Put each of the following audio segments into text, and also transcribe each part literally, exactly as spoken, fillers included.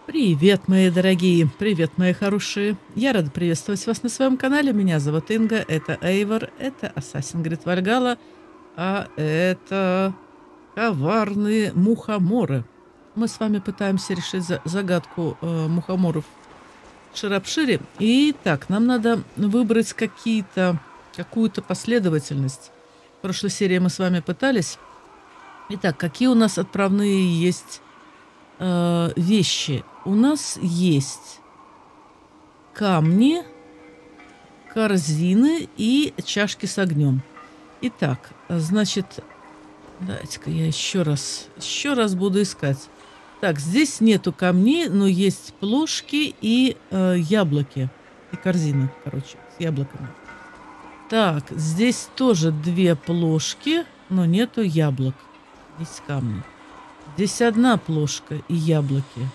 Привет, мои дорогие, привет, мои хорошие. Я рада приветствовать вас на своем канале. Меня зовут Инга, это Эйвор, это Assassin's Creed Valhalla, а это коварные мухоморы. Мы с вами пытаемся решить за загадку э, мухоморов в Шарапшире. И так, нам надо выбрать какие-то, какую-то последовательность. В прошлой серии мы с вами пытались. Итак, какие у нас отправные есть э, вещи? У нас есть камни, корзины и чашки с огнем. Итак, значит, давайте-ка я еще раз, еще раз буду искать. Так, здесь нету камней, но есть плошки и э, яблоки. И корзины, короче, с яблоками. Так, здесь тоже две плошки, но нету яблок. Есть камни. Здесь одна плошка и яблоки.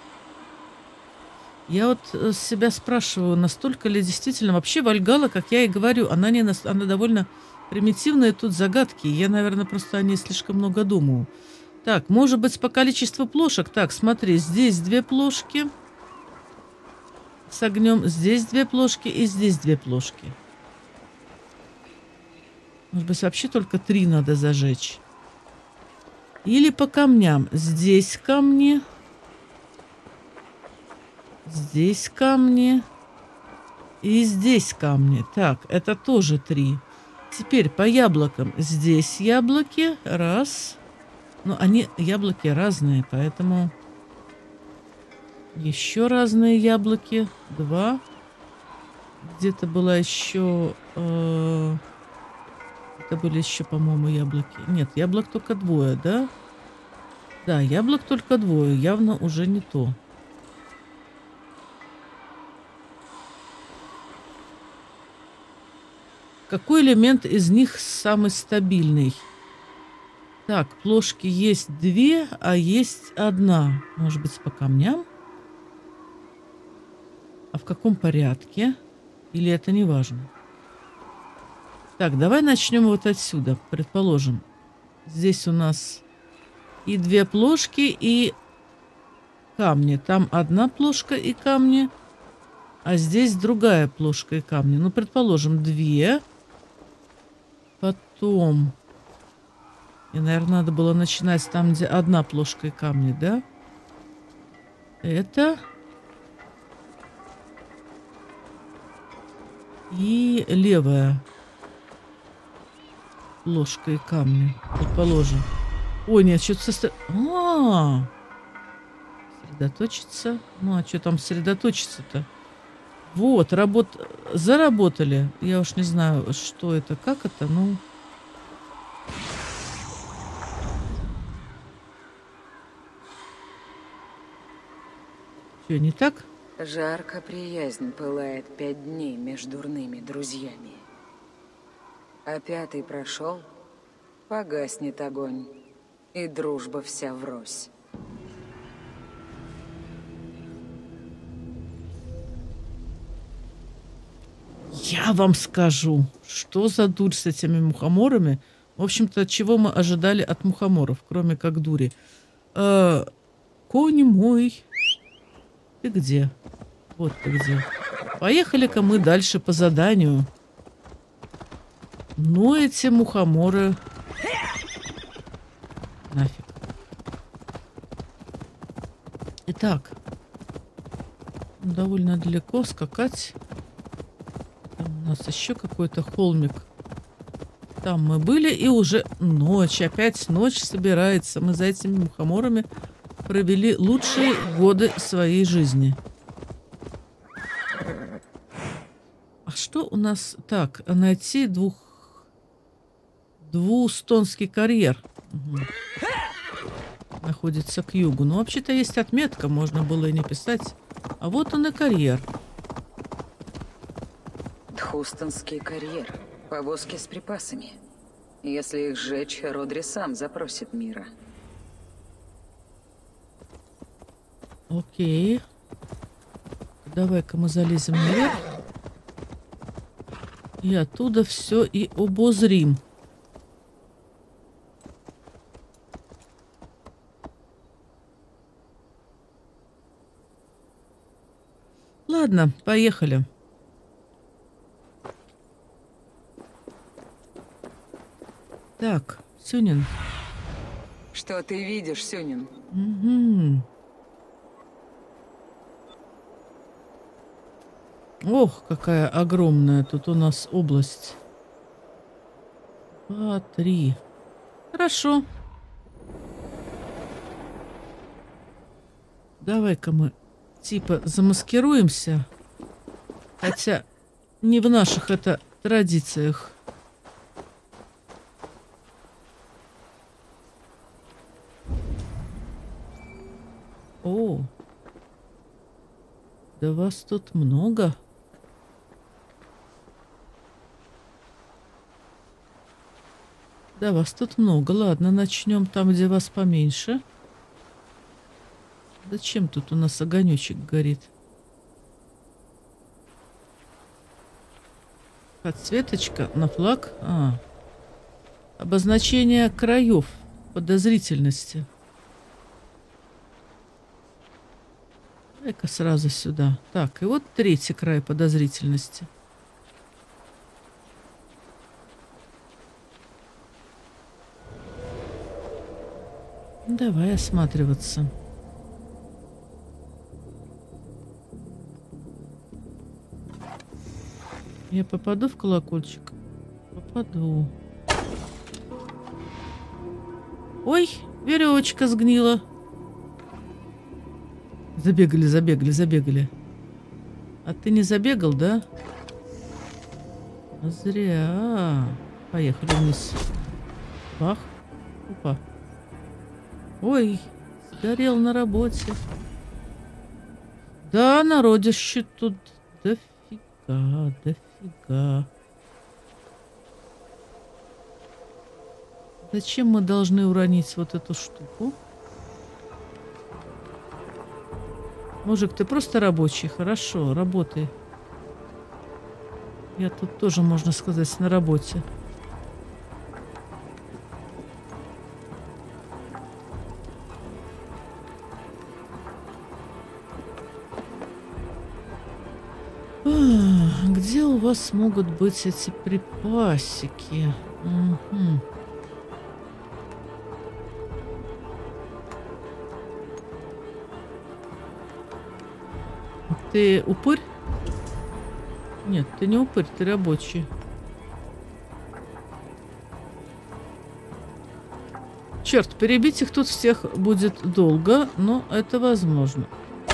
Я вот себя спрашиваю, настолько ли действительно... Вообще Вальгалла, как я и говорю, она, не нас... она довольно примитивная, тут загадки. Я, наверное, просто о ней слишком много думаю. Так, может быть, по количеству плошек. Так, смотри, здесь две плошки с огнем, здесь две плошки и здесь две плошки. Может быть, вообще только три надо зажечь. Или по камням. Здесь камни... Здесь камни. И здесь камни. Так, это тоже три. Теперь по яблокам. Здесь яблоки. Раз. Но они, яблоки разные, поэтому... Еще разные яблоки. Два. Где-то была еще... Э, это были еще, по-моему, яблоки. Нет, яблок только двое, да? Да, яблок только двое. Явно уже не то. Какой элемент из них самый стабильный? Так, плошки есть две, а есть одна. Может быть, по камням? А в каком порядке? Или это не важно? Так, давай начнем вот отсюда. Предположим, здесь у нас и две плошки, и камни. Там одна плошка и камни, а здесь другая плошка и камни. Ну, предположим, две. Потом... И, наверное, надо было начинать там, где одна плошка и камни, да? Это... И левая ложка и камни, предположим. Ой, нет, что-то состо... А, сосредоточиться. Ну, а что там сосредоточиться-то? Вот, работ... заработали. Я уж не знаю, что это, как это, ну... Что, не так? Жарко приязнь пылает пять дней между дурными друзьями. А пятый прошел, погаснет огонь, и дружба вся врозь. Я вам скажу, что за дурь с этими мухоморами. В общем-то, чего мы ожидали от мухоморов, кроме как дури. Э, конь мой... Ты где? Вот ты где. Поехали-ка мы дальше по заданию. Ну, эти мухоморы... Нафиг. Итак. Довольно далеко скакать. Там у нас еще какой-то холмик. Там мы были, и уже ночь. Опять ночь собирается. Мы за этими мухоморами... провели лучшие годы своей жизни. А что у нас... Так, найти двух... Двустонский карьер. Угу. Находится к югу. Ну, вообще-то есть отметка, можно было и не писать. А вот он и карьер. Дхустонский карьер. Повозки с припасами. Если их сжечь, Родри сам запросит мира. Окей. Давай-ка мы залезем наверх. И оттуда все и обозрим. Ладно, поехали. Так, Сюнин. Что ты видишь, Сюнин? Угу. Ох, какая огромная тут у нас область. Два, три. Хорошо. Давай-ка мы типа замаскируемся. Хотя не в наших это традициях. О, да вас тут много. Да, вас тут много. Ладно, начнем там, где вас поменьше. Зачем тут у нас огонечек горит? Подсветочка на флаг. А. Обозначение краев подозрительности. Дай-ка сразу сюда. Так, и вот третий край подозрительности. Давай осматриваться. Я попаду в колокольчик? Попаду. Ой, веревочка сгнила. Забегали, забегали, забегали. А ты не забегал, да? Зря. Поехали вниз. Бах. Опа. Ой, сгорел на работе. Да, народище тут дофига, дофига. Зачем мы должны уронить вот эту штуку? Мужик, ты просто рабочий. Хорошо, работай. Я тут тоже, можно сказать, на работе. А, где у вас могут быть эти припасики? Угу. Ты упырь? Нет, ты не упырь, ты рабочий. Черт, перебить их тут всех будет долго, но это возможно.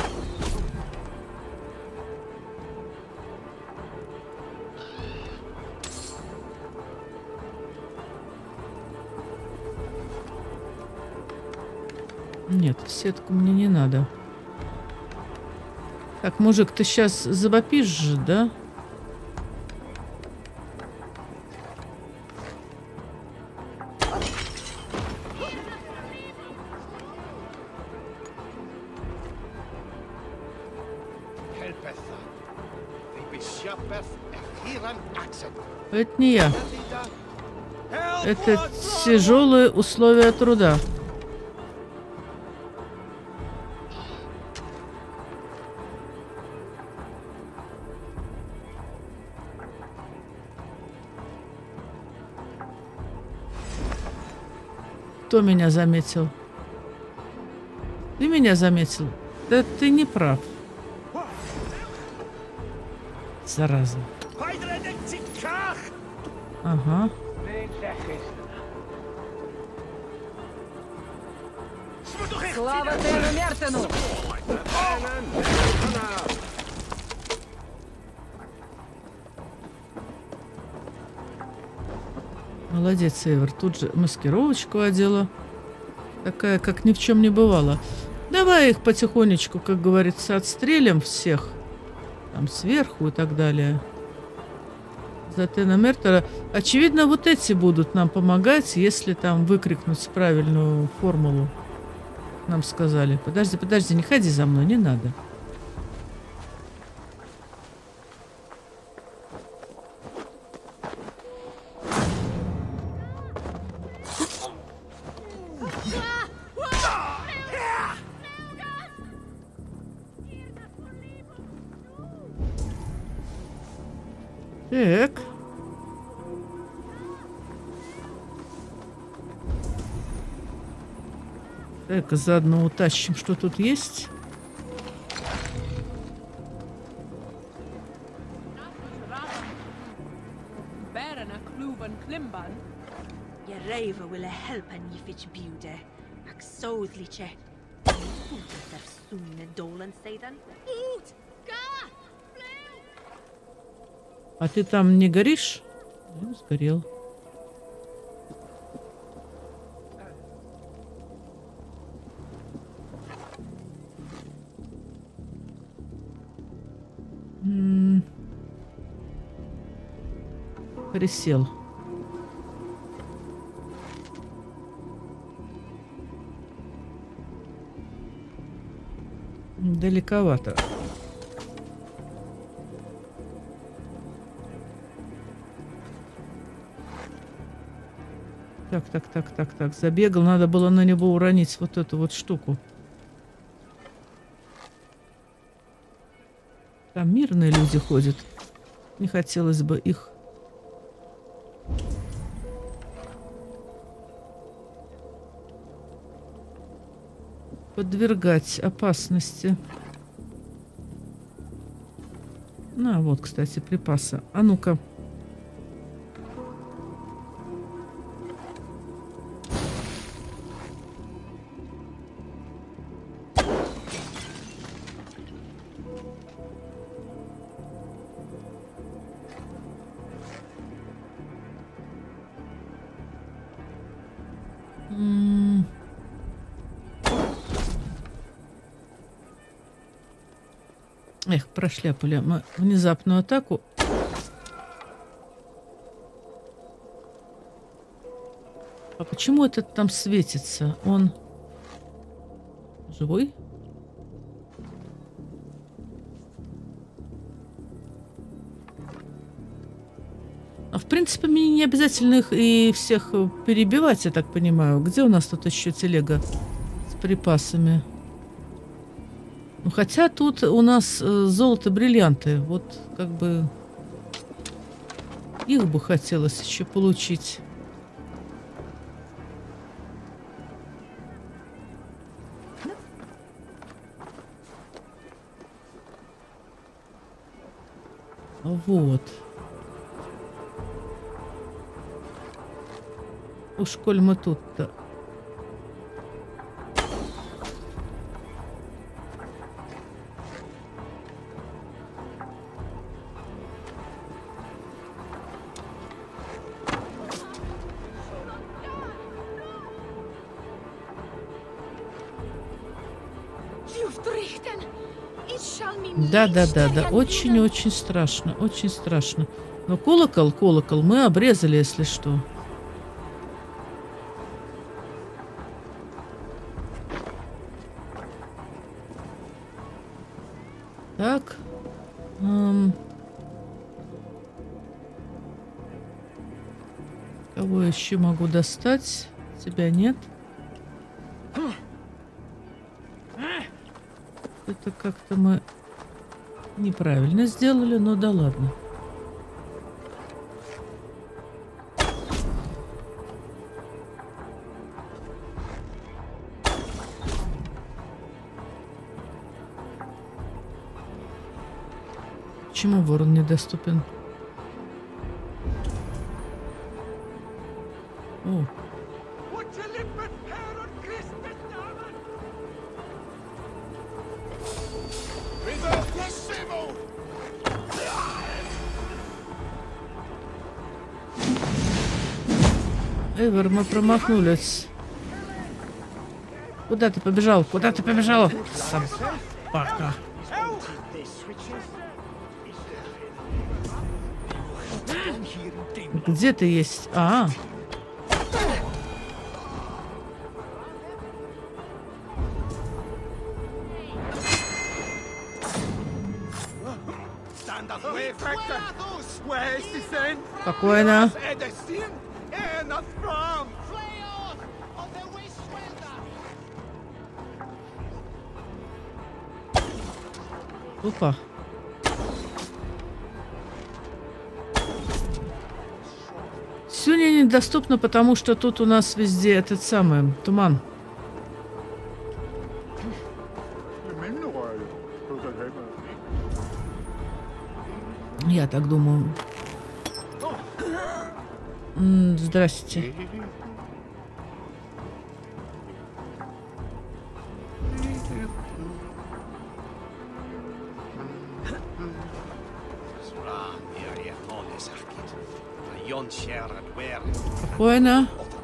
Нет, сетку мне не надо. Так, мужик, ты сейчас завопишь же, да? Это не я. Это тяжелые условия труда. Кто меня заметил? Ты меня заметил? Да ты не прав. Зараза. Ага. Слава Тену Мертену! Молодец, Эйвор. Тут же маскировочку одела. Такая, как ни в чем не бывало. Давай их потихонечку, как говорится, отстрелим всех. Там сверху и так далее. За Тена Мертера. Очевидно, вот эти будут нам помогать, если там выкрикнуть правильную формулу. Нам сказали. Подожди, подожди, не ходи за мной, не надо. Так. Так, заодно утащим, что тут есть. А ты там не горишь? Ну, сгорел. М-м- Присел. Далековато. Так, так, так, так, так. Забегал, надо было на него уронить вот эту вот штуку. Там мирные люди ходят. Не хотелось бы их подвергать опасности. На, вот, кстати, припасы. А ну-ка. М-м- Эх, прошляпали мы внезапную атаку. А почему этот там светится? Он живой? А в принципе, мне не обязательно их и всех перебивать, я так понимаю. Где у нас тут еще телега с припасами? Ну, хотя тут у нас э, золото, бриллианты. Вот как бы их бы хотелось еще получить. Вот. Уж коль мы тут-то. Да, да, да, да. Очень-очень страшно. Очень страшно. Но колокол, колокол мы обрезали, если что. Так. Эм. Кого еще могу достать? Тебя нет. Это как-то мы неправильно сделали, но да ладно. Почему ворон недоступен? О. Эйвор, мы промахнулись. Куда ты побежал? Куда ты побежал? Собака. Где ты есть? А. Спокойно. недоступно, потому что тут у нас везде этот самый туман. Я так думаю. М, Здрасте. Спокойно.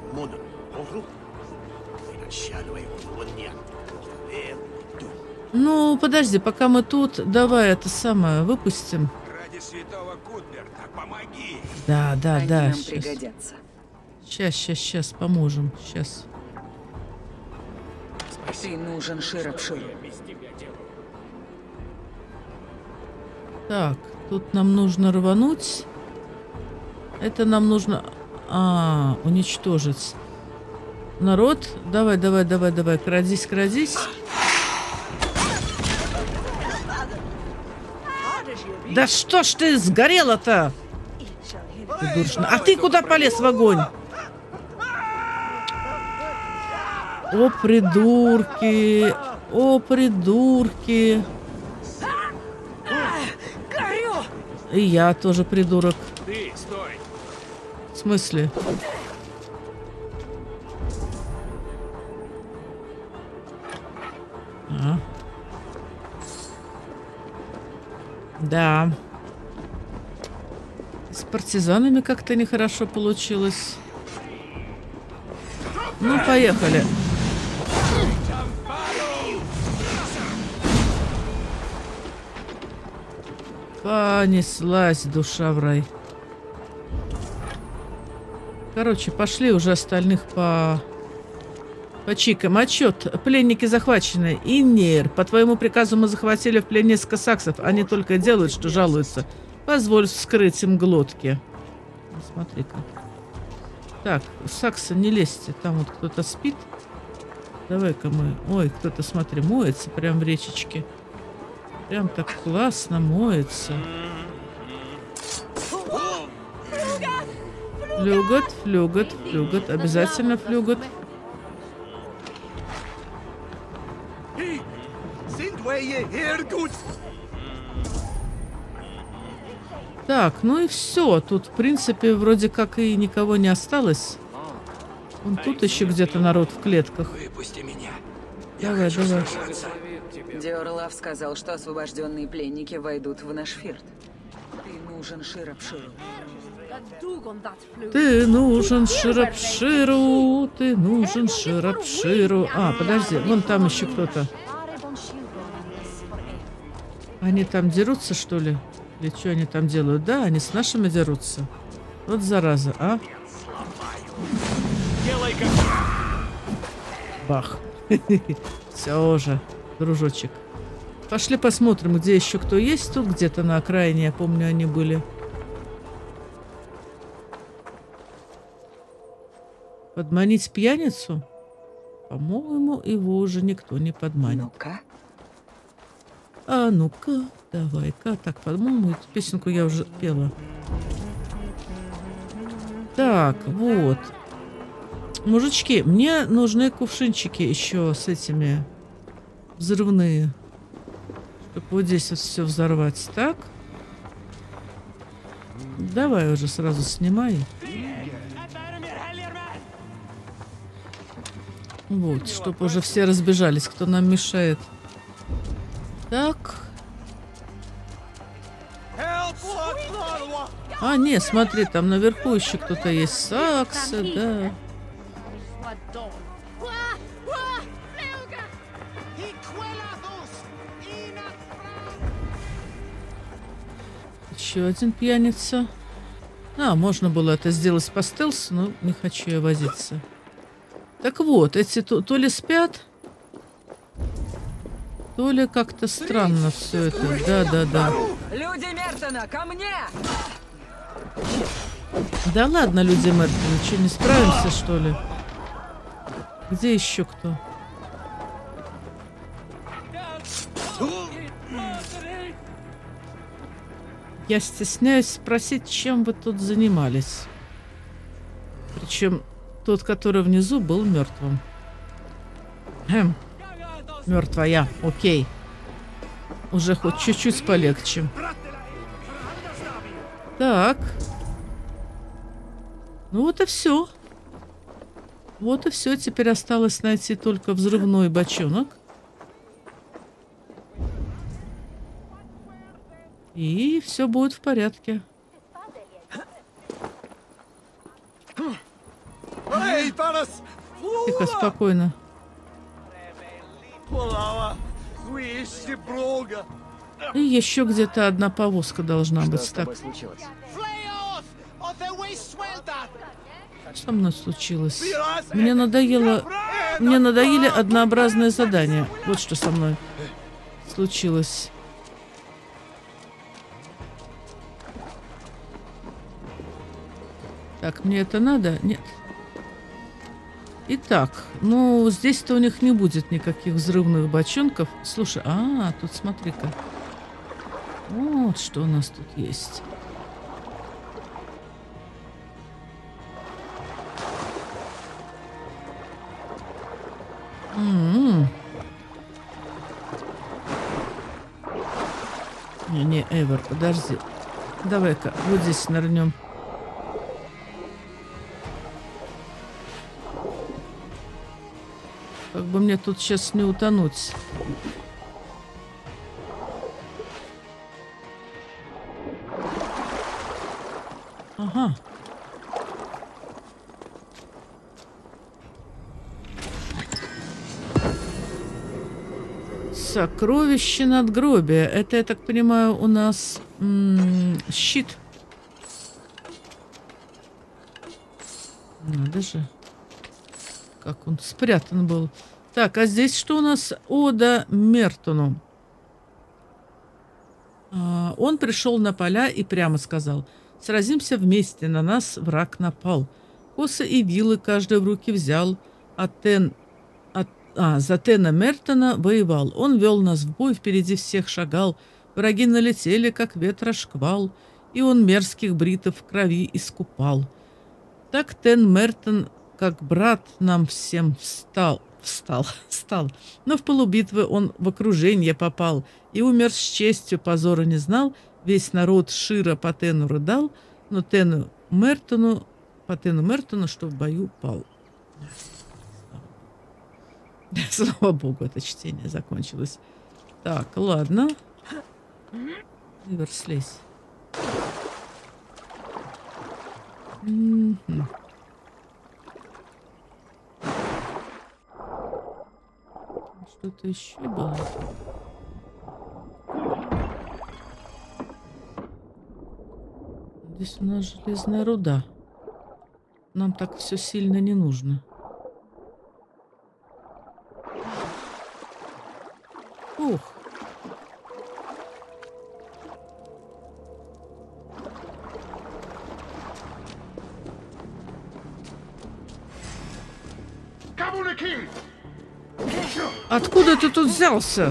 Ну, подожди, пока мы тут, давай это самое выпустим. Ради святого Кутберта, помоги! Да, да, Они да. нам Сейчас, пригодятся. сейчас, сейчас, сейчас поможем. Сейчас. Ты нужен Широпширу. Так, тут нам нужно рвануть. Это нам нужно... А, уничтожить. Народ, давай, давай, давай, давай, крадись, крадись. Да что ж ты сгорела-то? Придурочно. А ты куда полез в огонь? О, придурки! О, придурки! И я тоже придурок. Ты, стой! В смысле? А. Да. С партизанами как-то нехорошо получилось. Ну, поехали. Понеслась душа в рай. Короче, пошли уже остальных по... По чикам. Отчет. Пленники захвачены. Иннер. По твоему приказу мы захватили в плен несколько саксов. Они только делают, что жалуются. Позволь вскрыть им глотки. Смотри-ка. Так, саксы, не лезьте. Там вот кто-то спит. Давай-ка мы... Ой, кто-то, смотри, моется прям в речечке. Прям так классно моется. Флюгот, флюгот, флюгот. Обязательно флюгот. Так, ну и все. Тут, в принципе, вроде как и никого не осталось. Вон тут еще где-то народ в клетках. Выпусти меня. Давай, давай. Диорлав сказал, что освобожденные пленники войдут в наш фирт. Ты нужен Широпширу. Ты нужен Широпширу, ты нужен Широпширу. А, подожди, вон там еще кто-то. Они там дерутся, что ли? Или что они там делают? Да, они с нашими дерутся. Вот зараза, а? Бах. Все же, дружочек. Пошли посмотрим, где еще кто есть. Тут где-то на окраине, я помню, они были. Подманить пьяницу? По-моему, его уже никто не подманит. Ну-ка. А ну-ка, давай-ка. Так, по-моему, эту песенку я уже пела. Так, вот. Мужички, мне нужны кувшинчики еще с этими взрывные. Чтобы вот здесь вот все взорвать. Так. Давай уже сразу снимай. Вот, чтобы уже все разбежались, кто нам мешает. Так. А, не, смотри, там наверху еще кто-то есть. Саксы, да. Еще один пьяница. А, можно было это сделать по стелсу, но не хочу я возиться. Так вот, эти то, то ли спят, то ли как-то странно все это. Да, да, да. Люди Мертона, ко мне! Да ладно, люди Мертона, что, не справимся, что ли? Где еще кто? Я стесняюсь спросить, чем вы тут занимались. Причем тот, который внизу, был мертвым. Хм. Мертвая. Окей. Уже хоть чуть-чуть полегче. Так. Ну вот и все. Вот и все. Теперь осталось найти только взрывной бочонок. И все будет в порядке. Тихо, спокойно. И еще где-то одна повозка должна Что быть. с Так, тобой случилось? что со мной случилось? Мне надоело... Мне надоели однообразные задания. Вот что со мной случилось. Так, мне это надо? Нет. Итак, ну, здесь-то у них не будет никаких взрывных бочонков. Слушай, а, тут смотри-ка. Вот что у нас тут есть. М-м-м. Не-не, Эйвор, подожди. Давай-ка вот здесь нырнем. Как бы мне тут сейчас не утонуть. Ага. Сокровище надгробия. Это, я так понимаю, у нас м-м, щит. Надо же. Как он спрятан был. Так, а здесь что у нас? Ода Мертону. А, он пришел на поля и прямо сказал: «Сразимся вместе, на нас враг напал. Косы и вилы каждый в руки взял, а Тен... от- а, за Тена Мертона воевал. Он вел нас в бой, впереди всех шагал. Враги налетели, как ветра шквал, и он мерзких бритов в крови искупал. Так Тен Мертон, как брат, нам всем встал, встал, встал. Но в полубитвы он в окружение попал и умер с честью, позора не знал. Весь народ широ по Тену рыдал, но Тену Мертону, по Тену Мертону, что в бою пал». Слава богу, это чтение закончилось. Так, ладно. Эйвор, слезь. М-м-м. Что-то еще было. Здесь у нас железная руда. Нам так все сильно не нужно. Ух. Откуда ты тут взялся?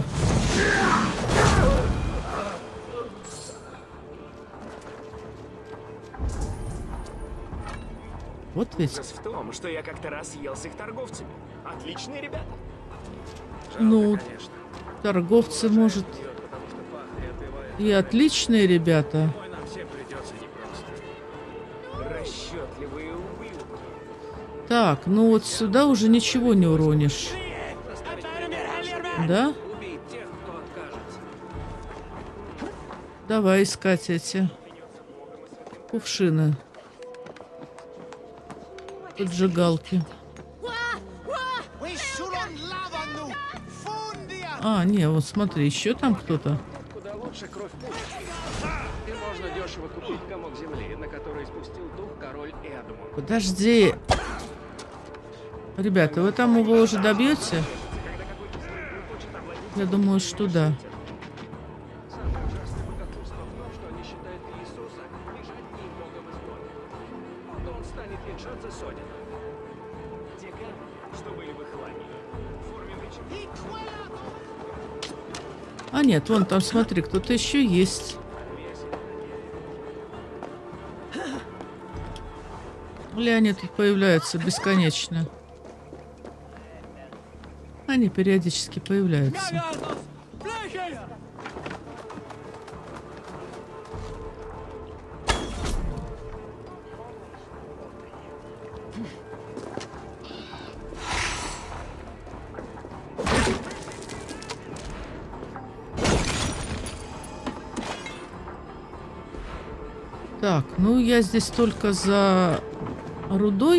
Вот ведь. Ужас в том, что я как-то раз ел с их торговцами. Отличные ребята. Жалко, Ну, конечно. торговцы, может, Потому что пахнет и и отличные ребята. Ой, нам всем придется непросто. Расчетливые ублюдки. Так, ну вот сюда уже ничего не уронишь. Да? Убить тех, кто откажется. Давай искать эти кувшины. Поджигалки. А, не, вот смотри, еще там кто-то. Куда лучше кровь пушки. И можно дешево купить комок земли, на который спустил дух король Эдмунд. Подожди. Ребята, вы там его уже добьете? Я думаю, что да. Самое ужасное богохульство в том, что они считают Иисуса лишь одним богом истории. Но он станет венчаться с Одином. Те камни, что были в их лане, в форме меча. А нет, вон там, смотри, кто-то еще есть. Или они тут появляются бесконечно? Они периодически появляются. Так, ну я здесь только за рудой.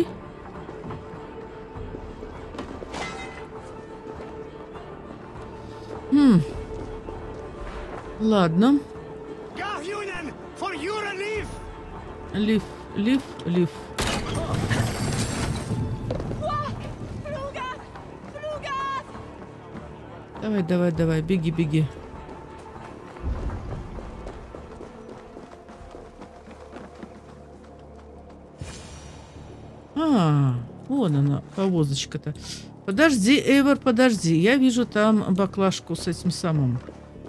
Хм. Ладно. Лиф, лиф, лиф. Давай, давай, давай, беги, беги. А, вон она, повозочка-то. Подожди, Эйвор, подожди. Я вижу там баклажку с этим самым.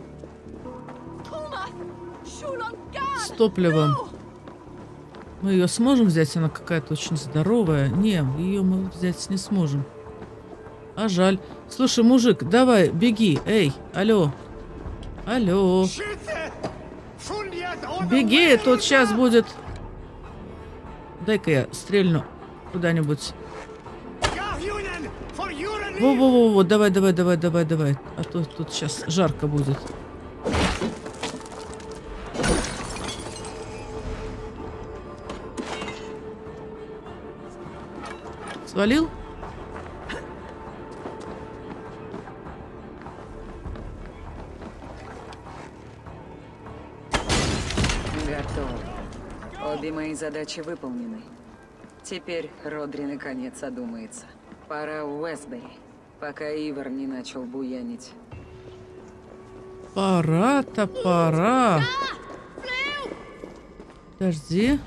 С топливом. Мы ее сможем взять? Она какая-то очень здоровая. Не, ее мы взять не сможем. А жаль. Слушай, мужик, давай, беги. Эй, алло. Алло. Беги, тут сейчас будет... Дай-ка я стрельну куда-нибудь. Во-во-во, давай, давай, давай, давай, давай. А то тут сейчас жарко будет. Свалил? Готово. Обе мои задачи выполнены. Теперь Родри наконец одумается. Пора в Уэстбери, пока Ивар не начал буянить. Пора-то пора. Подожди.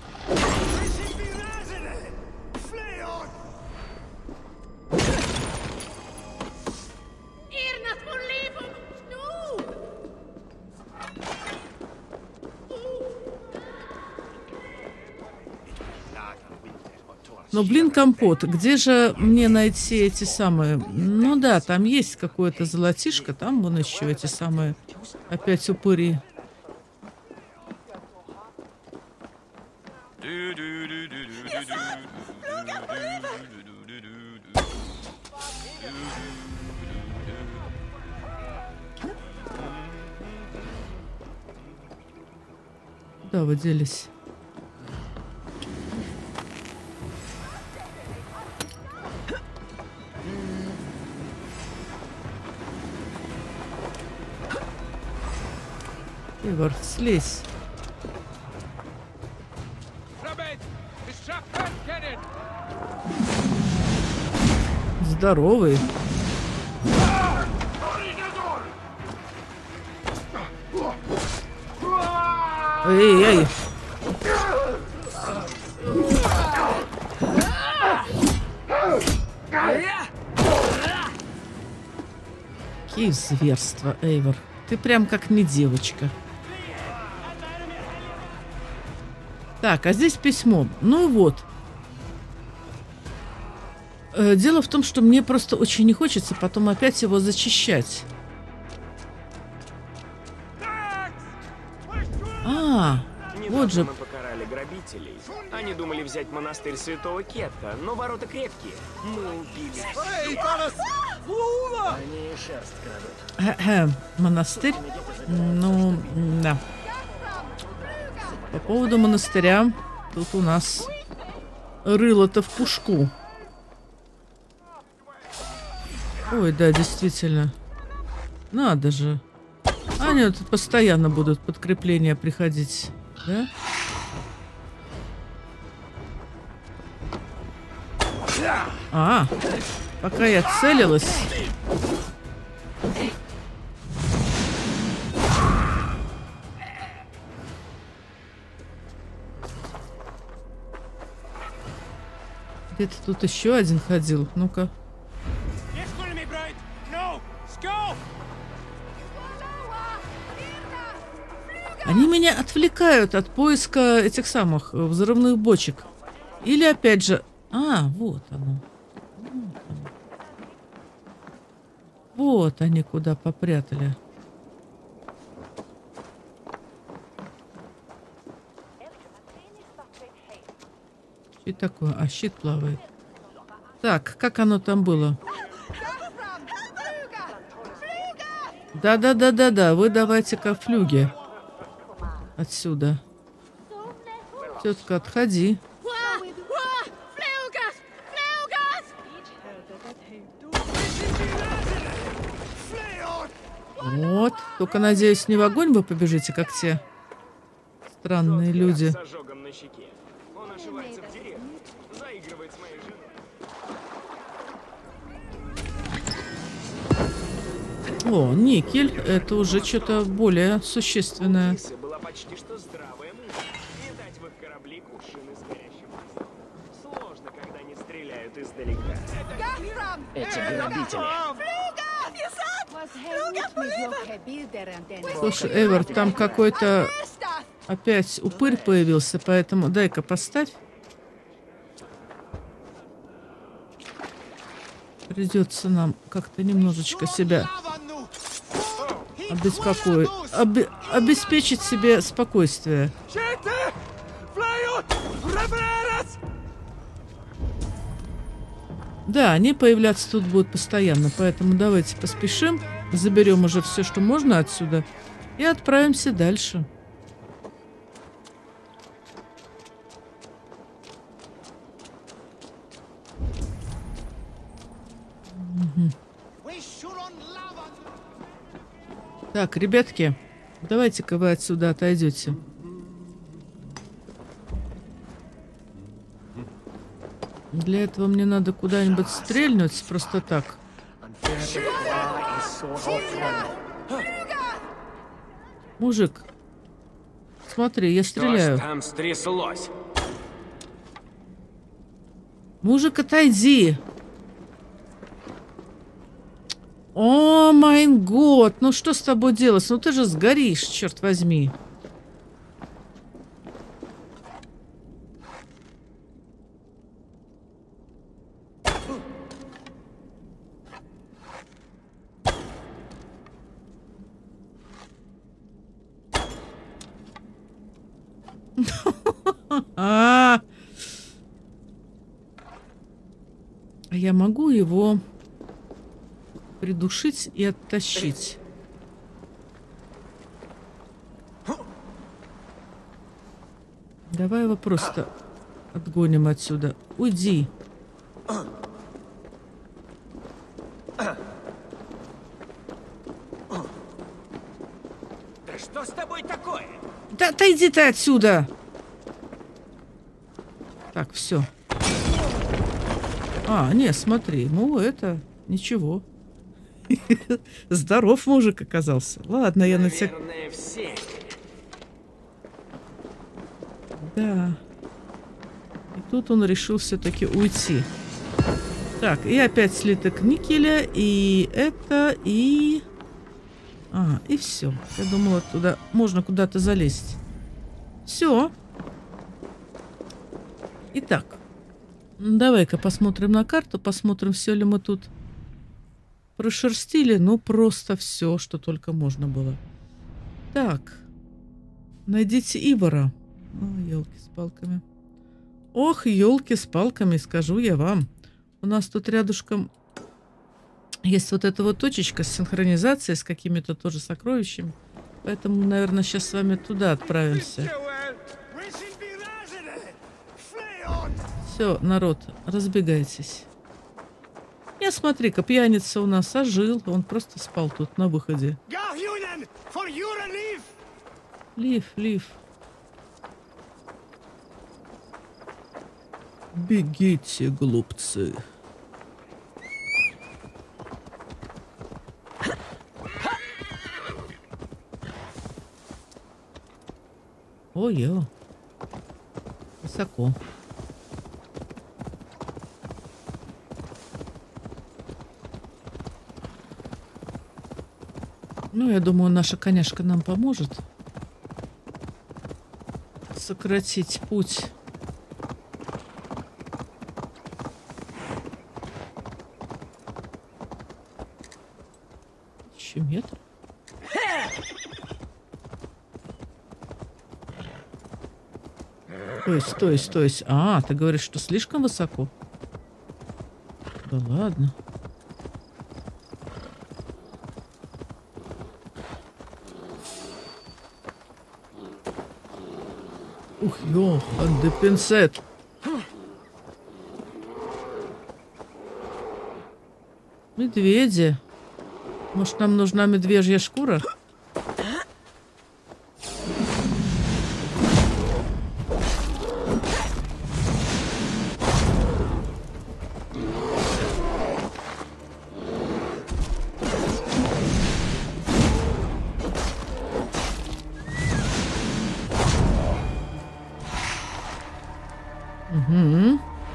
Но, блин, компот, где же мне найти эти самые... Ну да, там есть какое-то золотишко, там вон еще эти самые опять упыри. Куда вы делись? Ивар, слезь. Здоровый. Эй, эй. Какие зверства, Эйвор. Ты прям как не девочка. Так, а здесь письмо. Ну вот. Э, дело в том, что мне просто очень не хочется потом опять его зачищать. А, вот же. Мы покарали грабителей. Они думали взять монастырь Святого Кетта, но ворота крепкие. Мы убили. Они шерсть крадут. Монастырь? Ну, да. По поводу монастыря, тут у нас рыло-то в пушку. Ой, да, действительно. Надо же. Они вот постоянно будут подкрепления приходить, да? А, пока я целилась... Где-то тут еще один ходил. Ну-ка. Они меня отвлекают от поиска этих самых взрывных бочек. Или опять же... А, вот оно. Вот, оно. Вот они куда попрятали. Что такое? А, щит плавает. Так, как оно там было? Да-да-да-да-да, вы давайте-ка флюги. Отсюда. Тетка, отходи. Вот. Только, надеюсь, не в огонь вы побежите, как те странные люди. Он ошивается в деревне, заигрывает с моей женой. О, никель. Это уже что-то более существенное. Была почти что здравая мысль. Летать в их корабли кувшины с горящим маслом. Сложно, когда они стреляют издалека. Эти грабители. Слушай, Эйвор, там какой-то опять упырь появился, поэтому дай-ка поставь. Придется нам как-то немножечко себя обеспокоить, обе- обеспечить себе спокойствие. Да, они появляться тут будут постоянно, поэтому давайте поспешим, заберем уже все, что можно отсюда, и отправимся дальше. Угу. Так, ребятки, давайте-ка вы отсюда отойдете. Для этого мне надо куда-нибудь стрельнуть просто так. Мужик, смотри, я стреляю. Что ж там стряслось? Мужик, отойди. О, май год, ну что с тобой делать? Ну ты же сгоришь, черт возьми. А я могу его придушить и оттащить. Давай его просто отгоним отсюда. Уйди. Да что с тобой такое? Да отойди ты отсюда. Так, все. А, не, смотри, ну это ничего. Здоров мужик оказался. Ладно, я на тебя... Наверное, все. Да. И тут он решил все-таки уйти. Так, и опять слиток никеля, и это, и... А, и все. Я думала, туда можно куда-то залезть. Все. Итак, давай-ка посмотрим на карту, посмотрим, все ли мы тут прошерстили. Ну, просто все, что только можно было. Так, найдите Ивара. О, елки с палками. Ох, елки с палками, скажу я вам. У нас тут рядышком есть вот эта вот точечка с синхронизацией, с какими-то тоже сокровищами. Поэтому, наверное, сейчас с вами туда отправимся. Все, народ, разбегайтесь. Я смотри-ка, пьяница у нас ожил. Он просто спал тут на выходе. Лив, лив. Бегите, глупцы. Ой-ё. Высоко. Ну, я думаю, наша коняшка нам поможет сократить путь Еще метр. Стой, стой, стой. А, ты говоришь, что слишком высоко? Да ладно. Ух, ё, андепенсет. Медведи. Может, нам нужна медвежья шкура? Угу.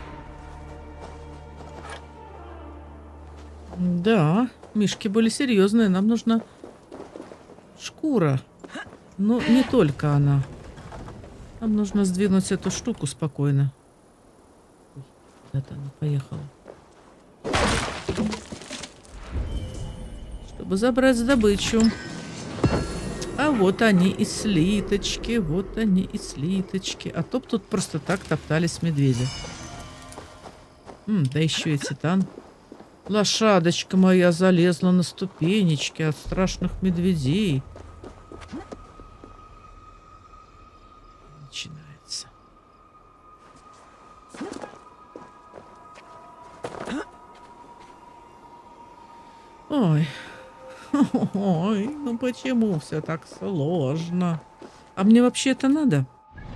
Да, мишки были серьезные. Нам нужна шкура. Но не только она. Нам нужно сдвинуть эту штуку спокойно. Куда-то она поехала. Чтобы забрать добычу. А вот они и слиточки, вот они и слиточки. А то б тут просто так топтались медведи. М, да еще и титан. Лошадочка моя залезла на ступенечки от страшных медведей. Начинается. Ой. Ой, ну почему все так сложно? А мне вообще это надо?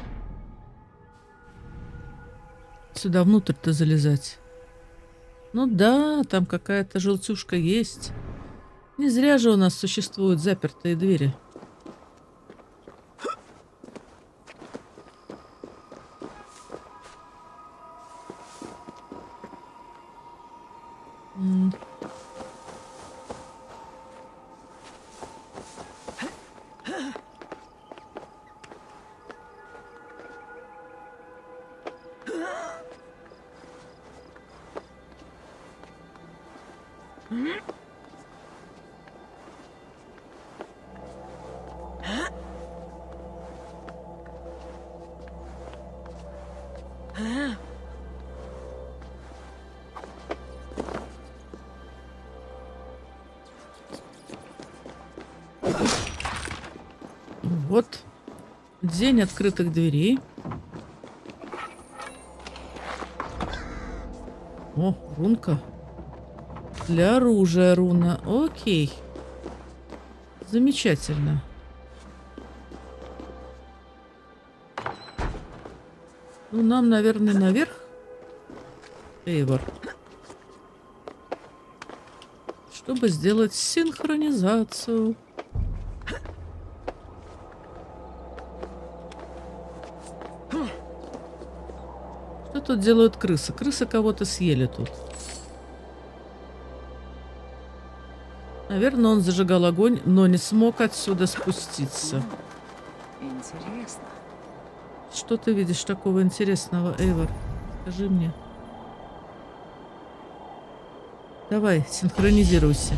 Сюда внутрь-то залезать. Ну да, там какая-то желтюшка есть. Не зря же у нас существуют запертые двери. М. Вот день открытых дверей. О, рунка. Для оружия руна. Окей. Замечательно. Ну, нам, наверное, наверх. Эйвор. Чтобы сделать синхронизацию. Что тут делают крысы? Крысы кого-то съели тут. Наверное, он зажигал огонь, но не смог отсюда спуститься. Интересно. Что ты видишь такого интересного, Эйвор? Скажи мне. Давай, синхронизируйся.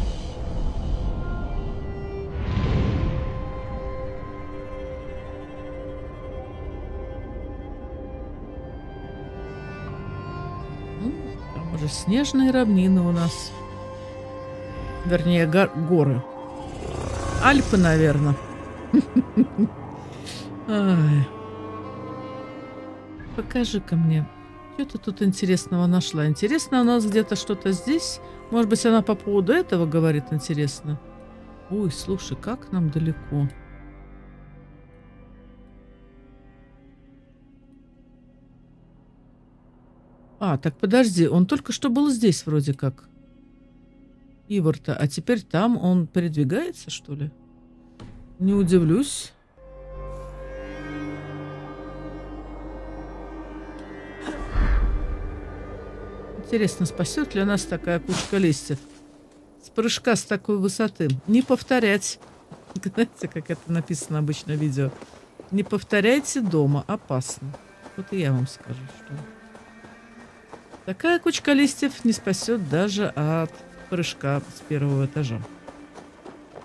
Там уже снежные равнины у нас. Вернее, гор горы. Альпы, наверное. Покажи-ка мне. Что ты тут интересного нашла? Интересно, у нас где-то что-то здесь? Может быть, она по поводу этого говорит интересно? Ой, слушай, как нам далеко. А, так подожди, он только что был здесь вроде как. Ивар-то, а теперь там он передвигается, что ли? Не удивлюсь. Интересно, спасет ли нас такая кучка листьев? С прыжка с такой высоты. Не повторять. Знаете, как это написано обычно в видео? Не повторяйте дома, опасно. Вот и я вам скажу, что такая кучка листьев не спасет даже от прыжка с первого этажа.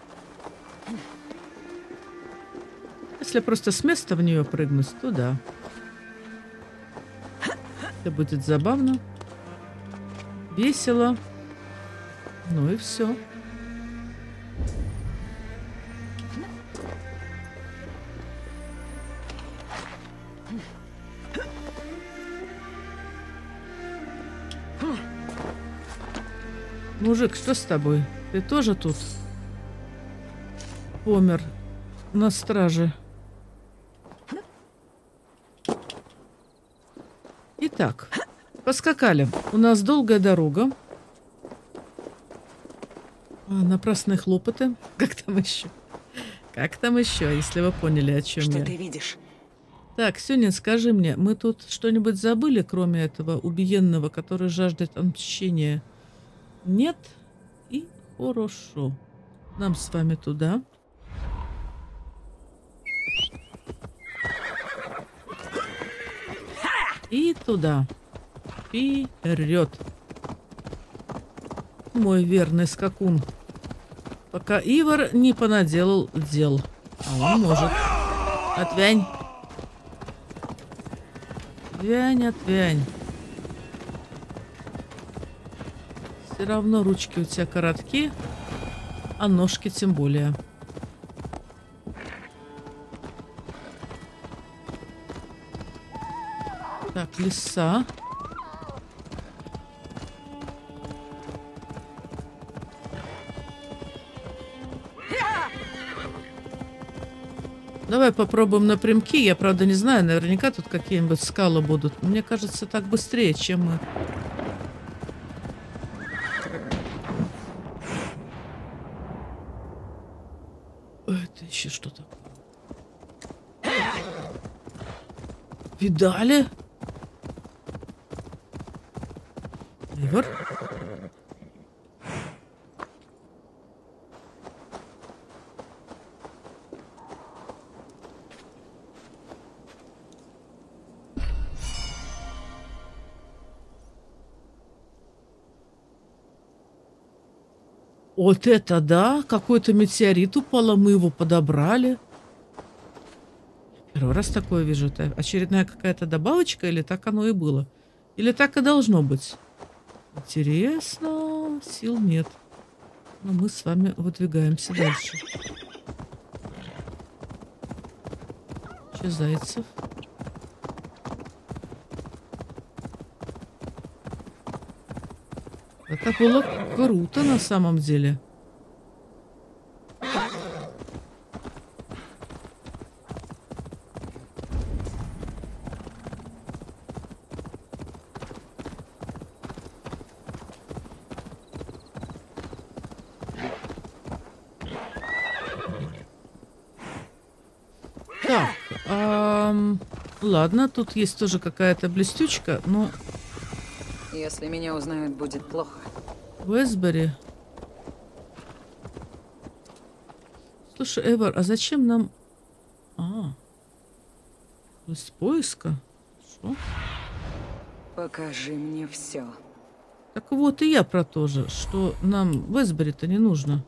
Если просто с места в нее прыгнуть, то да. Это будет забавно. Весело. Ну и все. Мужик, что с тобой? Ты тоже тут помер на страже? Итак, поскакали. У нас долгая дорога. А, напрасные хлопоты. Как там еще? Как там еще, если вы поняли, о чем Что я? ты видишь? Так, Сюнин, скажи мне, мы тут что-нибудь забыли, кроме этого убиенного, который жаждет отмщения? Нет? И хорошо. Нам с вами туда. И туда. Вперед. Мой верный скакун. Пока Ивар не понаделал дел. А он может. Отвянь. Отвянь, отвянь. Все равно ручки у тебя короткие, а ножки тем более. Так, лиса. Давай попробуем напрямки. Я, правда, не знаю, наверняка тут какие-нибудь скалы будут. Мне кажется, так быстрее, чем мы... Это еще что такое? Видали? Ивар? Вот это да! Какой-то метеорит упал, а мы его подобрали. Первый раз такое вижу. Это очередная какая-то добавочка, или так оно и было? Или так и должно быть? Интересно. Сил нет. Но мы с вами выдвигаемся дальше. Че, Зайцев? Это было круто на самом деле. Так, эм, ладно, тут есть тоже какая-то блестючка, но... Если меня узнают, будет плохо. Уэсбери. Слушай, Эвар, а зачем нам... А, из поиска? Что? Покажи мне все. Так вот и я про то же, что нам Уэсбери-то не нужно.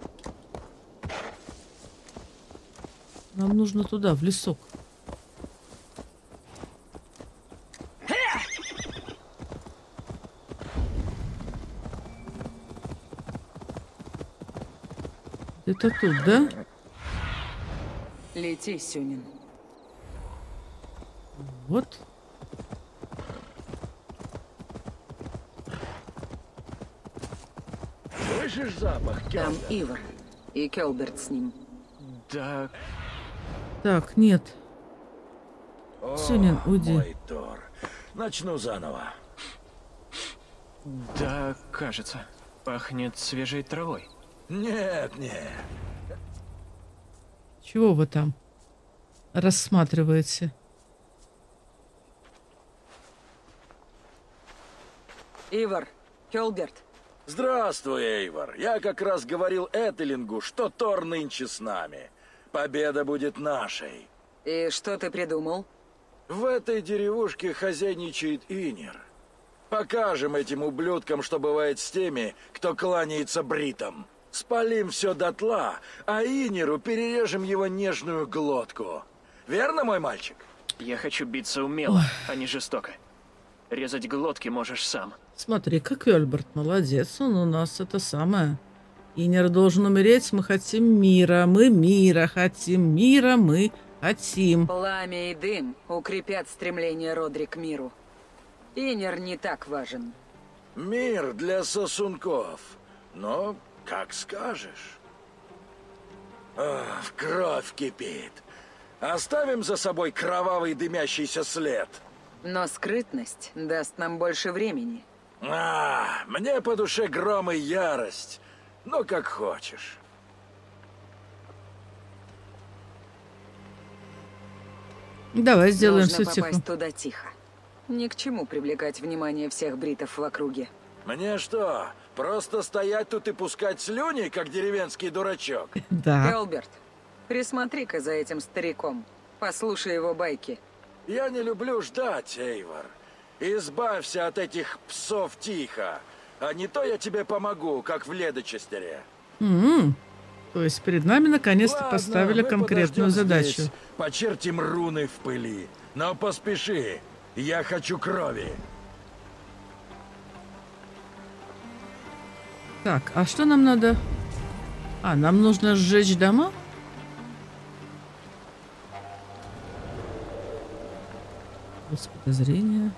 Нам нужно туда, в лесок. Это тут, да? Лети, Сюнин. Вот. Слышишь запах, Там Келберт? Ивар. И Келберт с ним. Да, Так, нет. О, Сюнин, уйди. мой Тор. Начну заново. да, кажется. Пахнет свежей травой. Нет, нет. Чего вы там рассматриваете? Ивар, Келберт. Здравствуй, Эйвор. Я как раз говорил Этелингу, что Тор нынче с нами. Победа будет нашей. И что ты придумал? В этой деревушке хозяйничает Инер. Покажем этим ублюдкам, что бывает с теми, кто кланяется бритам. Спалим все дотла, а Инеру перережем его нежную глотку. Верно, мой мальчик? Я хочу биться умело, а не жестоко. Резать глотки можешь сам. Смотри, как Ольберт, молодец, он у нас это самое. Инер должен умереть, мы хотим мира, мы мира хотим, мира мы хотим. Пламя и дым укрепят стремление Родри к миру. Инер не так важен. Мир для сосунков. Но как скажешь. Ах, кровь кипит. Оставим за собой кровавый дымящийся след. Но скрытность даст нам больше времени. А, мне по душе гром и ярость. Ну, как хочешь. Давай сделаем Нужно все попасть тихо. туда тихо. Ни к чему привлекать внимание всех бритов в округе. Мне что, просто стоять тут и пускать слюни, как деревенский дурачок? Да. Элберт, присмотри-ка за этим стариком. Послушай его байки. Я не люблю ждать, Эйвор. Избавься от этих псов тихо. А не то я тебе помогу, как в Ледочестере. М-м. То есть перед нами наконец-то Ладно, поставили мы конкретную подождем задачу. здесь, почертим руны в пыли. Но поспеши. Я хочу крови. Так, а что нам надо? А, нам нужно сжечь дома? Без подозрения.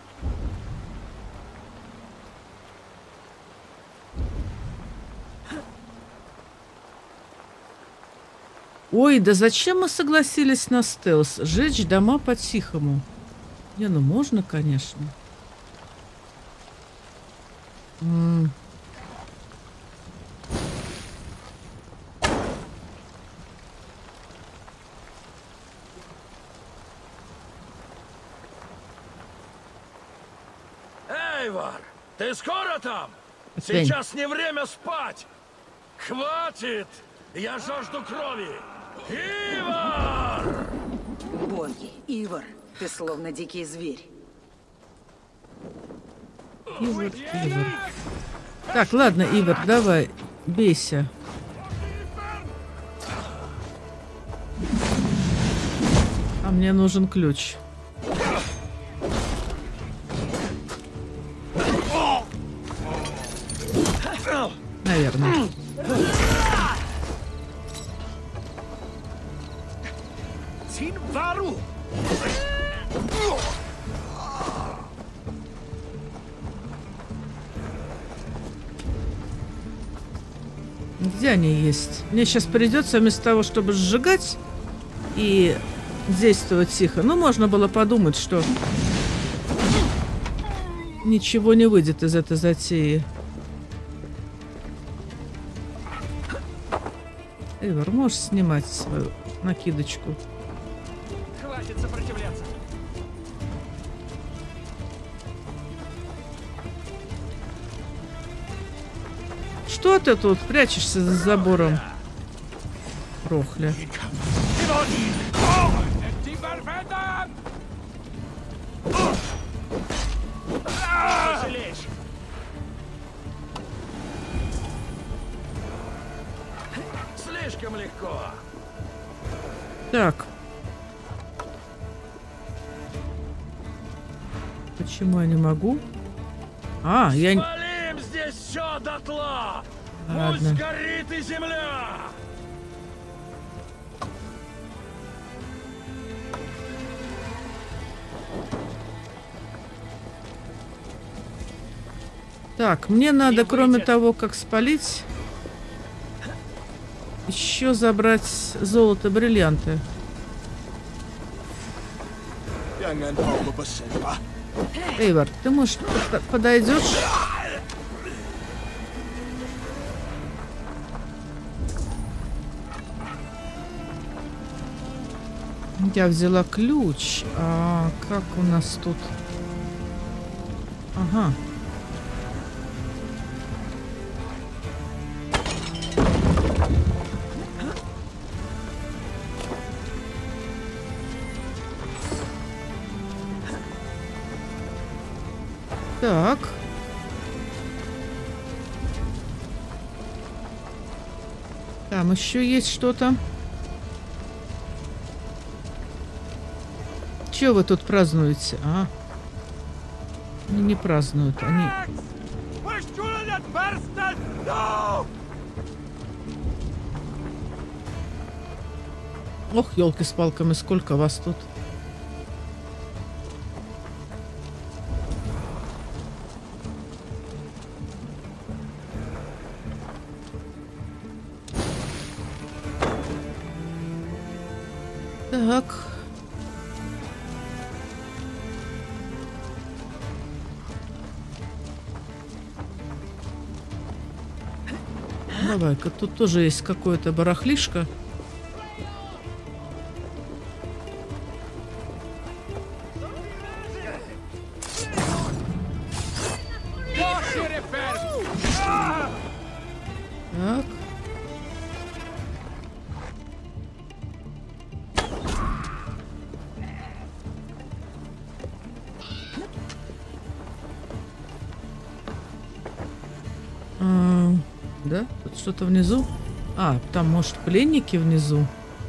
Ой, да зачем мы согласились на стелс? Сжечь дома по-тихому. Не, ну можно, конечно. М. Эйвор, ты скоро там? Отвянь. Сейчас не время спать. Хватит! Я жажду крови. Ивар! Боги, Ивар, ты словно дикий зверь. Ивар, Ивар. Так, ладно, Ивар, давай, бейся. А мне нужен ключ. Наверное. Тинвару! Где они есть? Мне сейчас придется вместо того, чтобы сжигать и действовать тихо. Ну, можно было подумать, что ничего не выйдет из этой затеи. Эйвор, можешь снимать свою накидочку? Хватит сопротивляться. Что ты тут прячешься за забором? Рохля. Пожалеешь. Слишком легко. Так. Почему я не могу? А, я... не- Спалим здесь все дотла. Ладно. Пусть горит и земля. Так, мне надо, Не кроме выйдет. того, как спалить, еще забрать золото, бриллианты. Эйвор, ты, может, под- подойдешь? Я взяла ключ. А как у нас тут? Ага. Так. Там еще есть что-то. Че вы тут празднуете, а? Они не празднуют, они... Ох, елки с палками, сколько вас тут. Так. Давай-ка, тут тоже есть какое-то барахлишко. Так. А, да? Тут что-то внизу? А, там, может, пленники внизу?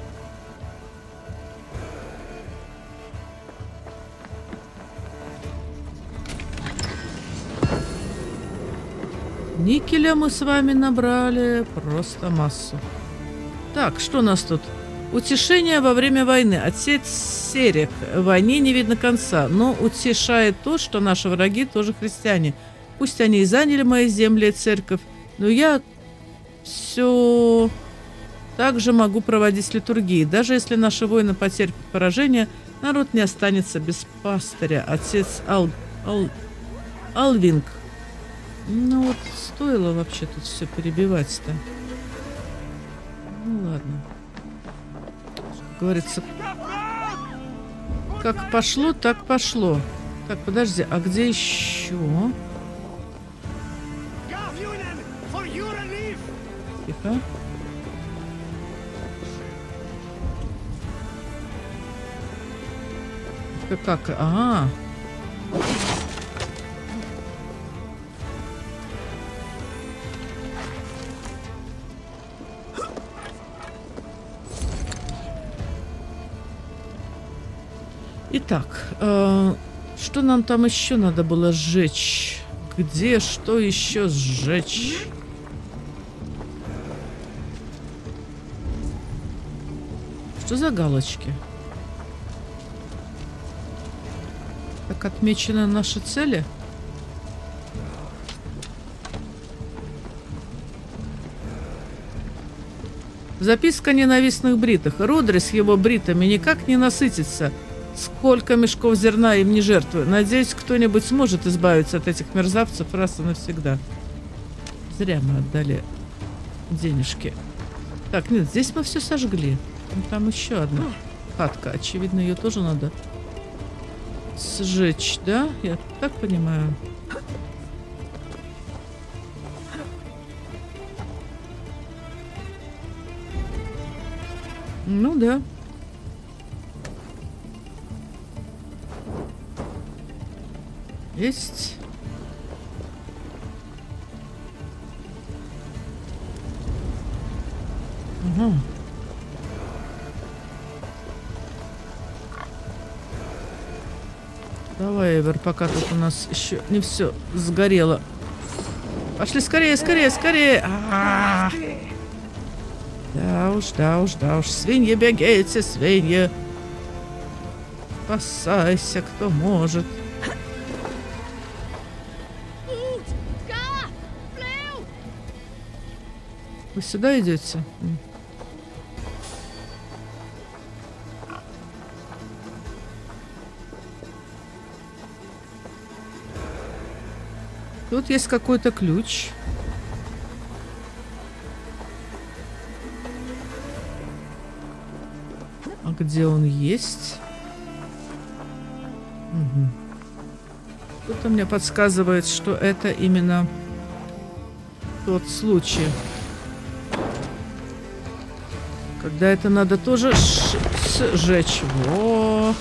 Никеля мы с вами набрали просто массу. Так, что у нас тут? Утешение во время войны. Отсеть серик. Войне не видно конца. Но утешает то, что наши враги тоже христиане. Пусть они и заняли мои земли и церковь, но я все так же могу проводить литургии. Даже если наши воины потерпят поражение, народ не останется без пастыря. Отец Ал... Ал... Алвинг. Ну вот, стоило вообще тут все перебивать-то. Ну ладно. Как говорится, как пошло, так пошло. Так, подожди, а где еще? Тихо. Как? как? А. Итак, э, что нам там еще надо было сжечь? Где что еще сжечь? Что за галочки? Так отмечены наши цели? Записка ненавистных бритых. Родри с его бритами никак не насытится. Сколько мешков зерна им не жертвую. Надеюсь, кто-нибудь сможет избавиться от этих мерзавцев раз и навсегда. Зря мы отдали денежки. Так, нет, здесь мы все сожгли. Там еще одна хатка. Очевидно, ее тоже надо сжечь, да? Я так понимаю. Ну да. Есть. Угу. Давай, Эвер, пока тут у нас еще не все сгорело. Пошли скорее, скорее, скорее. А-а-а. Да уж, да уж, да уж. Свиньи, бегите, свиньи. Спасайся, кто может. Вы сюда идете? Тут есть какой-то ключ. А где он есть? Угу. Кто-то мне подсказывает, что это именно тот случай, когда это надо тоже сжечь. Во!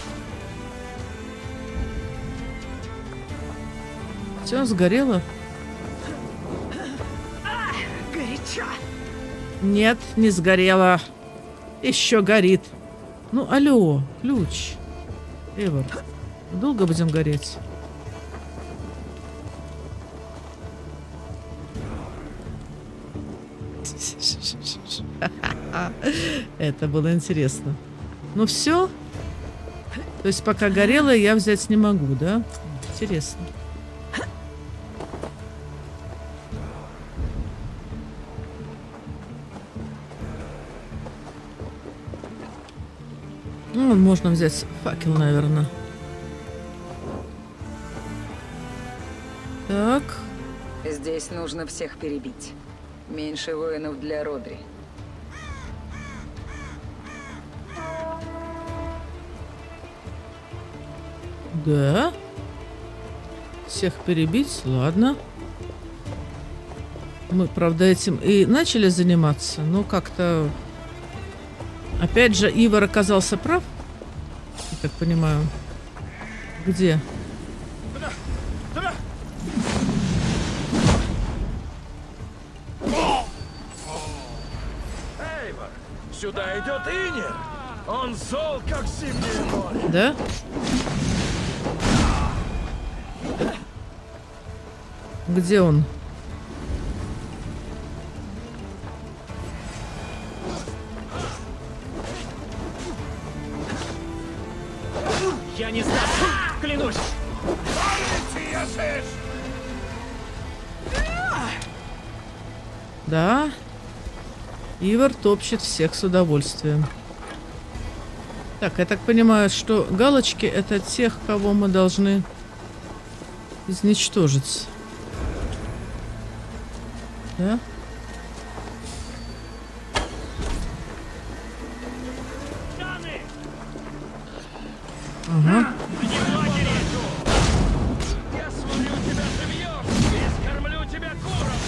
Все сгорело? Горячо. Нет, не сгорело. Еще горит. Ну, алло, ключ. Эйвор, долго будем гореть? Это было интересно. Ну все. То есть пока горело, я взять не могу, да? Интересно. Ну, можно взять факел, наверное. Так. Здесь нужно всех перебить. Меньше воинов для Родри. Да. Всех перебить, ладно. Мы, правда, этим и начали заниматься, но как-то... Опять же, Ивар оказался прав, я так понимаю. Где? Эйвор, сюда идет Инер. Он зол, как зимнее море. Да? Где он? Я не знаю, клянусь. Да. Ивар топчет всех с удовольствием. Так, я так понимаю, что галочки — это тех, кого мы должны изничтожить. Да? Ага. Я сварю тебя живьем и скормлю тебя куром.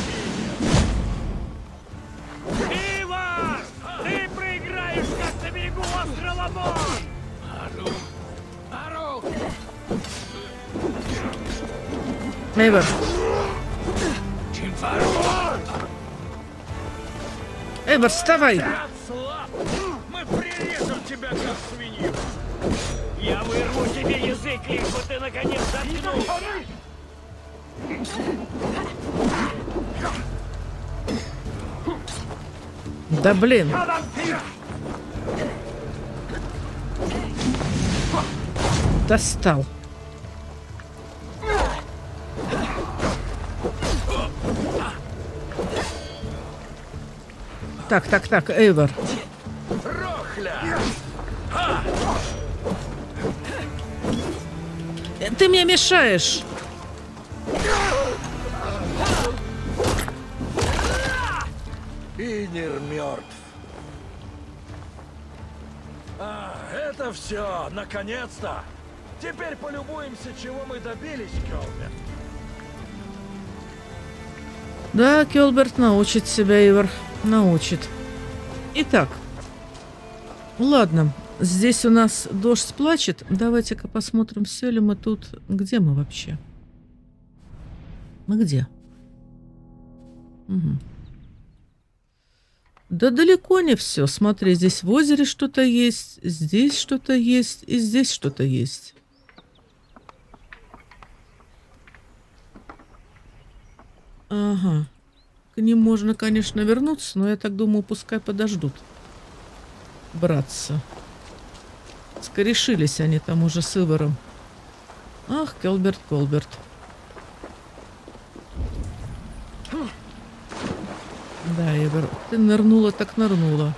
Ивар! Ты проиграешь, как на берегу острова Мон! Ару! Ару! Эйвор. Эйвор, вставай! Слаб! Мы прирежем тебя, как свинью! Я вырву тебе язык, лишь бы ты наконец заткнулся! Да блин! Достал. Так, так, так, Эйвор. Ты мне мешаешь. Инер мертв. А, это все, наконец-то. Теперь полюбуемся, чего мы добились, Кёлберт. Да, Кёлберт научит себя, Эйвор. Научит. Итак. Ладно. Здесь у нас дождь плачет. Давайте-ка посмотрим, все ли мы тут. Где мы вообще? Мы где? Угу. Да далеко не все. Смотри, здесь в озере что-то есть, здесь что-то есть и здесь что-то есть. Ага. К ним можно, конечно, вернуться, но я так думаю, пускай подождут. Братцы. Скорешились они там уже с Иваром. Ах, Кёлберт, Колберт. Да, Ивар, ты нырнула, так нырнула.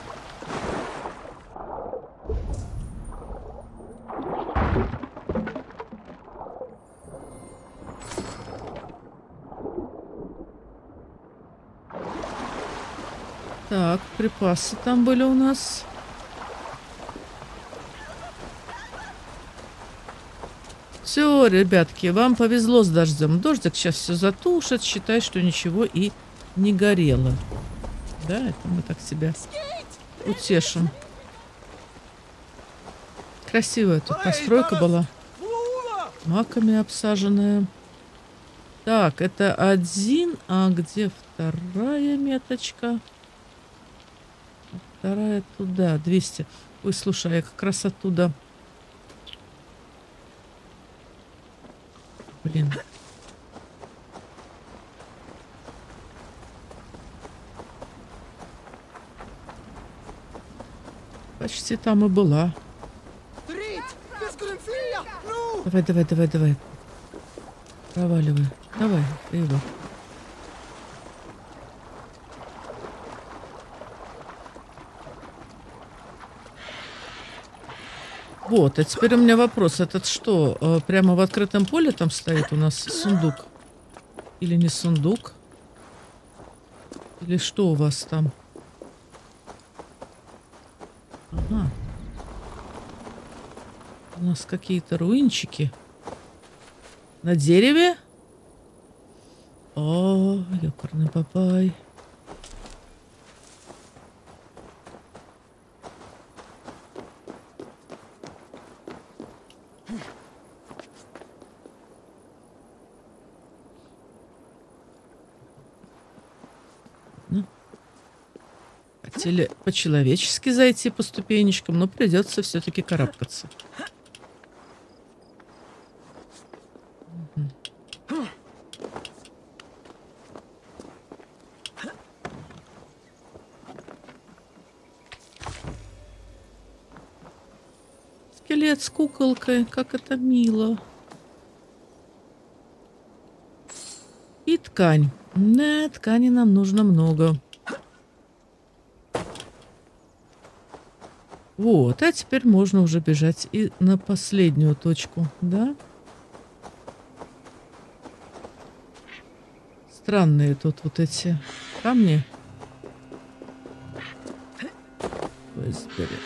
Так, припасы там были у нас. Все, ребятки, вам повезло с дождем. Дождик сейчас все затушит. Считай, что ничего и не горело. Да, это мы так себя утешим. Красивая тут постройка была. Маками обсаженная. Так, это один. А где вторая меточка? Вторая туда, двести. Ой, слушай, я как раз оттуда Блин. Почти там и была. Давай, давай, давай, давай. Проваливай. Давай, Эйвор. Вот, а теперь у меня вопрос. Этот что, э, прямо в открытом поле там стоит у нас сундук? Или не сундук? Или что у вас там? Ага. У нас какие-то руинчики. На дереве? О, ёкарный бабай. Хотели по-человечески зайти по ступенечкам, но придется все-таки карабкаться. Угу. Скелет с куколкой, как это мило. И ткань. Да, ткани нам нужно много. Вот, а теперь можно уже бежать и на последнюю точку, да? Странные тут вот эти камни. Весбери.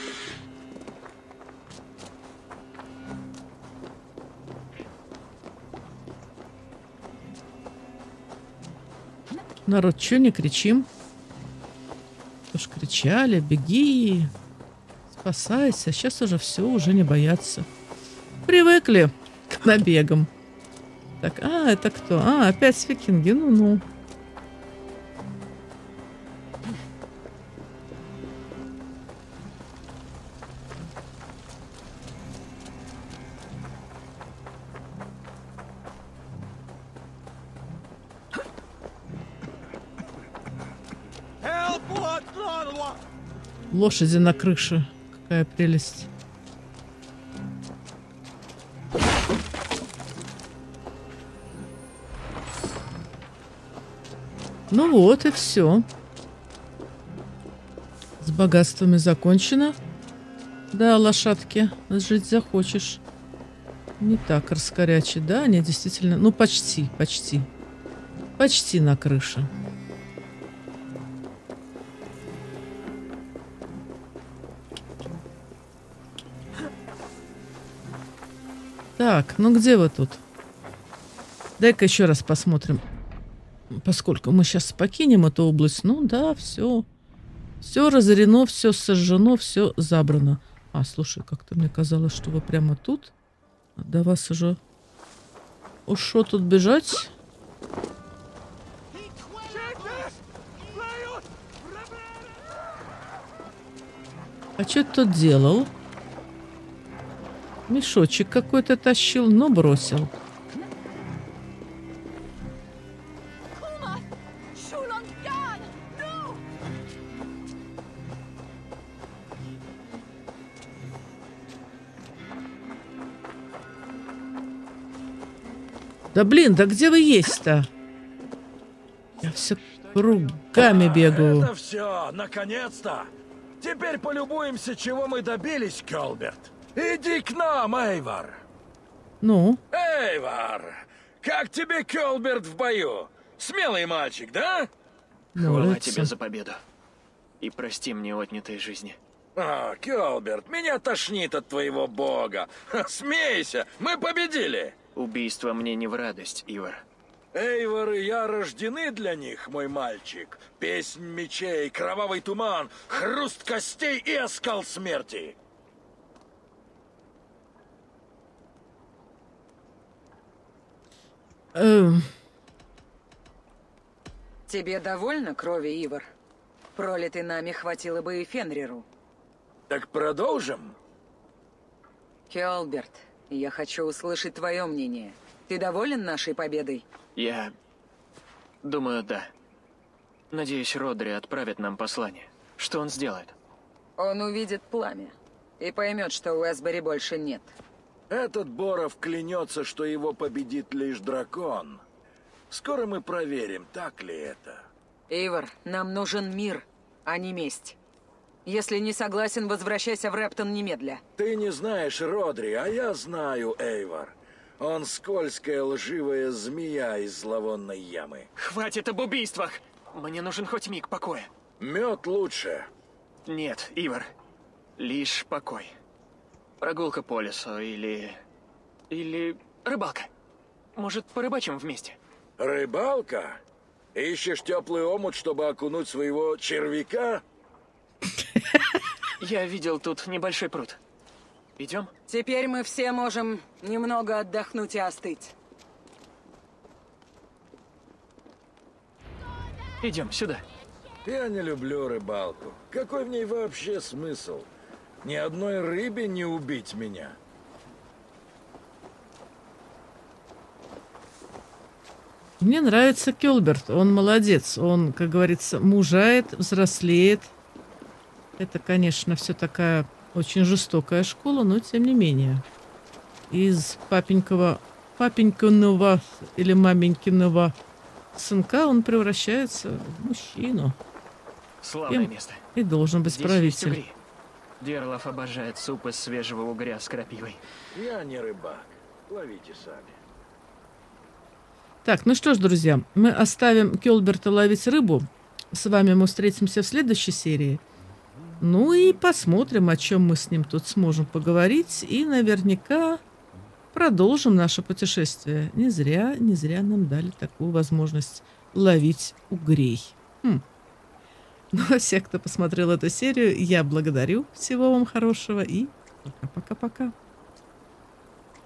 Народ, чё не кричим? Уж кричали, беги. Спасайся, сейчас уже все, уже не боятся. Привыкли к набегам. Так, а, это кто? А, опять викинги, ну-ну. Лошади на крыше. Какая прелесть. Ну вот и все. С богатствами закончено. Да, лошадки, жить захочешь. Не так раскорячить, да? Они действительно... Ну, почти, почти. Почти на крыше. Так, ну где вы тут? Дай-ка еще раз посмотрим. Поскольку мы сейчас покинем эту область. Ну да, все. Все разорено, все сожжено, все забрано. А, слушай, как-то мне казалось, что вы прямо тут. До вас уже... Уж что тут бежать? А что ты тут делал? Мешочек какой-то тащил, но бросил. Да блин, да где вы есть-то? Я все кругами бегаю. Это все, наконец-то! Теперь полюбуемся, чего мы добились, Кёлберт. Иди к нам, Эйвор. Ну? Эйвор, как тебе Кёлберт в бою? Смелый мальчик, да? Хвала тебе за победу. И прости мне отнятые жизни. А, Кёлберт, меня тошнит от твоего бога. Ха, смейся, мы победили. Убийство мне не в радость, Ивар. Эйвор и я рождены для них, мой мальчик. Песнь мечей, кровавый туман, хруст костей и оскал смерти. Эм. Тебе довольно крови, Ивар? Пролитой нами хватило бы и Фенриру. Так продолжим? Кёлберт, я хочу услышать твое мнение. Ты доволен нашей победой? Я... думаю, да. Надеюсь, Родри отправит нам послание. Что он сделает? Он увидит пламя и поймет, что Уэсбери больше нет. Этот Боров клянется, что его победит лишь дракон. Скоро мы проверим, так ли это. Эйвор, нам нужен мир, а не месть. Если не согласен, возвращайся в Рептон немедля. Ты не знаешь Родри, а я знаю Эйвор. Он скользкая лживая змея из зловонной ямы. Хватит об убийствах! Мне нужен хоть миг покоя. Мед лучше. Нет, Ивар. Лишь покой. Прогулка по лесу или... или рыбалка. Может, порыбачим вместе? Рыбалка? Ищешь теплый омут, чтобы окунуть своего червяка? Я видел тут небольшой пруд. Идем? Теперь мы все можем немного отдохнуть и остыть. Идем сюда. Я не люблю рыбалку. Какой в ней вообще смысл? Ни одной рыбе не убить меня. Мне нравится Кёлберт. Он молодец. Он, как говорится, мужает, взрослеет. Это, конечно, все такая очень жестокая школа, но тем не менее. Из папенького, папенькиного или маменькиного сынка он превращается в мужчину. Славное И, место. и должен быть Здесь есть правитель. угри. Дерлов обожает суп из свежего угря с крапивой. Я не рыбак. Ловите сами. Так, ну что ж, друзья, мы оставим Кёлберта ловить рыбу. С вами мы встретимся в следующей серии. Ну и посмотрим, о чем мы с ним тут сможем поговорить. И наверняка продолжим наше путешествие. Не зря, не зря нам дали такую возможность ловить угрей. Хм. Ну, а всех, кто посмотрел эту серию, я благодарю. Всего вам хорошего и пока-пока-пока.